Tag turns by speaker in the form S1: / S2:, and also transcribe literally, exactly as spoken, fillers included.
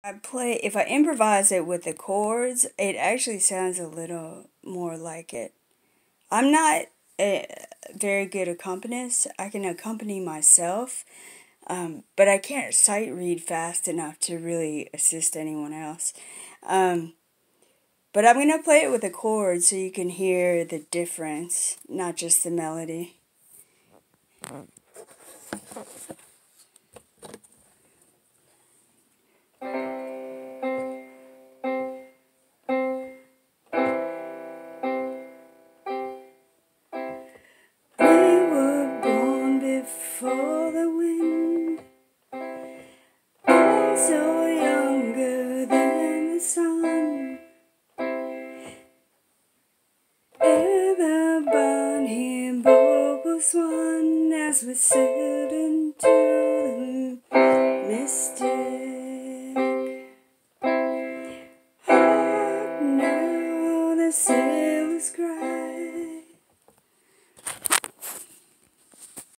S1: I play, if I improvise it with the chords, it actually sounds a little more like it. I'm not a very good accompanist. I can accompany myself, um, but I can't sight read fast enough to really assist anyone else. Um, but I'm going to play it with the chords so you can hear the difference, not just the melody. We were born before the wind, also younger than the sun. Ever born here, both was one as we sailed into the mystic. Hark now, the sailors cry.